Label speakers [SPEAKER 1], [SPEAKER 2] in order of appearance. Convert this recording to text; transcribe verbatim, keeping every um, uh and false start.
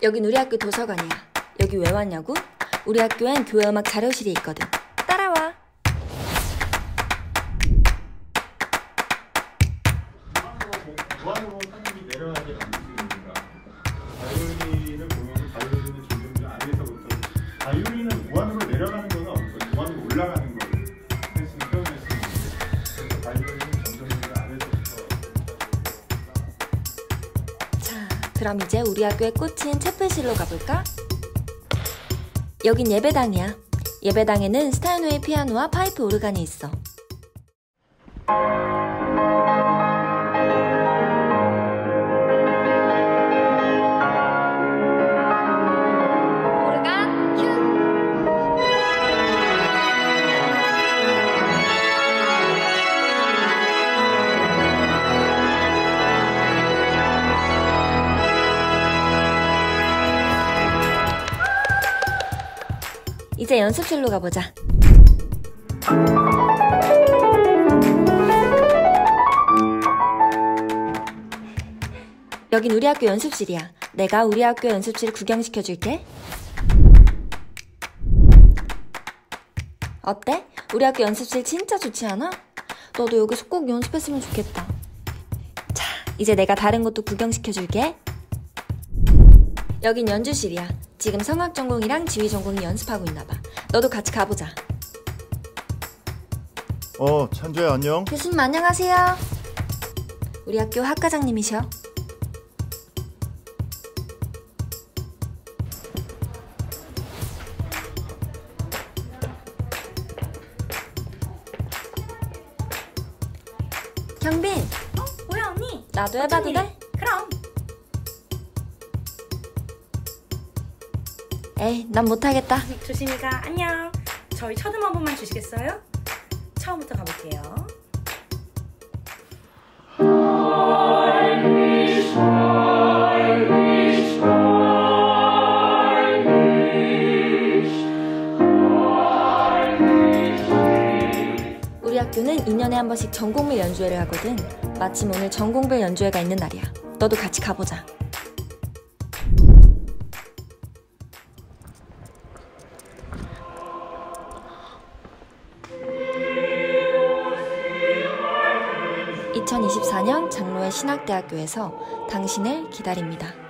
[SPEAKER 1] 여긴 우리 학교 도서관이야. 여기 왜 왔냐고? 우리 학교엔 교회음악 자료실이 있거든. 따라와.
[SPEAKER 2] 무한으로 사람이 내려가게 만드는 바이올린을 보면 바이올린의 조정주 아래서부터 바이올린은 무한으로 내려가는 거는 없고 무한으로 올라가는 거를 했으면 표현했으면 그래서 바이올린은 점점 아래서부터.
[SPEAKER 1] 자, 그럼 이제 우리 학교에 꽂힌 채플실로 가볼까? 여긴 예배당이야. 예배당에는 스타인웨이 피아노와 파이프 오르간이 있어. 오르간 큐! 이제 연습실로 가보자. 여긴 우리 학교 연습실이야. 내가 우리 학교 연습실 구경시켜줄게. 어때? 우리 학교 연습실 진짜 좋지 않아? 너도 여기서 꼭 연습했으면 좋겠다. 자, 이제 내가 다른 것도 구경시켜줄게. 여긴 연주실이야. 지금 성악 전공이랑 지휘 전공이 연습하고 있나봐. 너도 같이 가보자.
[SPEAKER 3] 어, 찬조야 안녕.
[SPEAKER 1] 교수님 안녕하세요. 우리 학교 학과장님이셔. 경빈.
[SPEAKER 4] 어? 뭐야 언니?
[SPEAKER 1] 나도 해봐도
[SPEAKER 4] 일?
[SPEAKER 1] 돼?
[SPEAKER 4] 그럼.
[SPEAKER 1] 에이, 난 못하겠다.
[SPEAKER 4] 조심히 가. 안녕. 저희 첫음 한 번만 주시겠어요? 처음부터 가볼게요.
[SPEAKER 1] 우리 학교는 이 년에 한 번씩 전공별 연주회를 하거든. 마침 오늘 전공별 연주회가 있는 날이야. 너도 같이 가보자. 이천이십사 년 장로회 신학대학교에서 당신을 기다립니다.